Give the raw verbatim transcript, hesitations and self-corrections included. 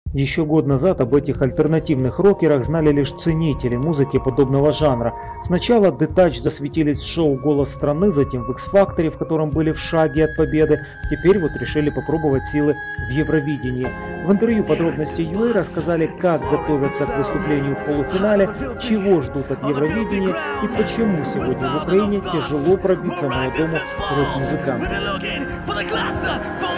Еще год назад об этих альтернативных рокерах знали лишь ценители музыки подобного жанра. Сначала Detach засветились в шоу «Голос страны», затем в X-Factor, в котором были в шаге от победы. Теперь вот решили попробовать силы в Евровидении. В интервью «Подробности ю а» рассказали, как готовятся к выступлению в полуфинале, чего ждут от Евровидения и почему сегодня в Украине тяжело пробиться молодому рок-музыканту.